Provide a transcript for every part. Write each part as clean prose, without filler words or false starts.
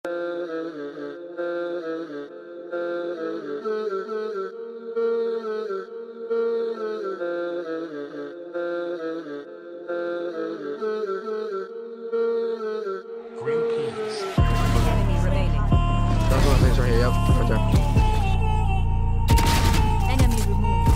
Green peas. Enemy remaining. That's one of the things right here, yep, right there. Enemy removed.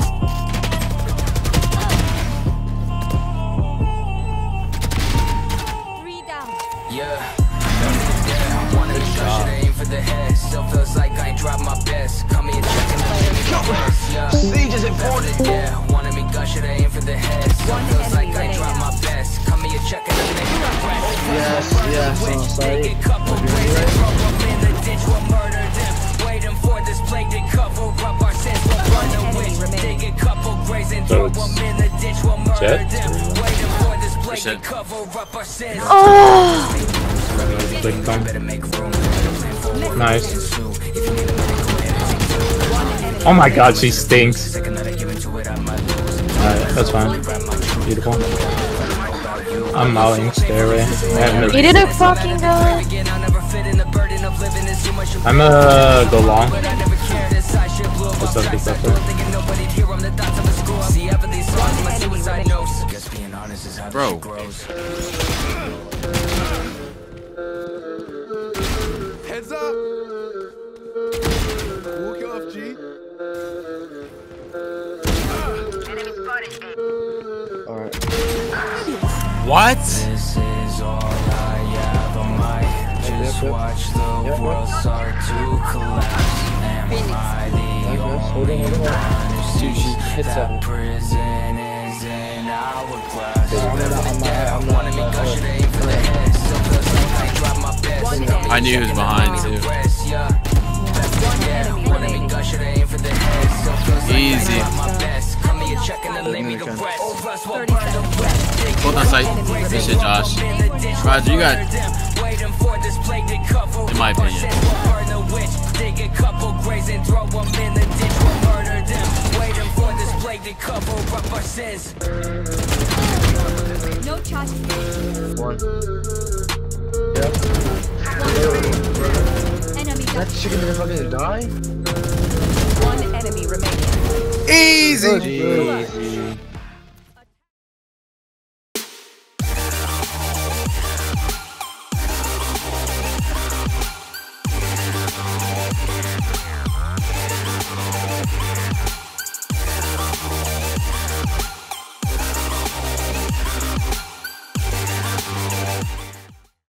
3 down. Yeah, wanna be shot, aim for the head. Still feels like I ain't dropped my best. Come here, checking the rest. Yeah, Siege is important. yeah, wanna be gushing, aim for the head. Still feels like I ain't dropped my best. Come here, checking the rest. Yes, yes, I'm sorry. Take a couple grades and throw them in the ditch. We'll murder them. Waiting for this plague to cover up our sins. We'll burn the witch. Take a couple grades and throw them in the ditch. We'll murder them. Waiting for this plague to cover up our sins. Nice. Oh my god, she stinks. Alright, that's fine. Beautiful. I'm mouthing stairway. You didn't fucking go. I'm go long. What's up, what's up? Bro. Heads up. Walk it off, G. Alright. What? This is all I ever might. Just watch the world start to collapse. Am I the only one who sees that prison is in our class? I wanna be gushing, aim for the head. Still feels like I drop my best. I knew he was behind too. Wanna be gushing, aim for the head. Still feels like I Easy. drop my best. Come here, checking and lay me to rest. Hold on sight. Good shit, Josh. Roger, you got, in my opinion. No charge. One. Yep. Enemy That chicken didn't fucking die? One enemy remaining. Easy. Good.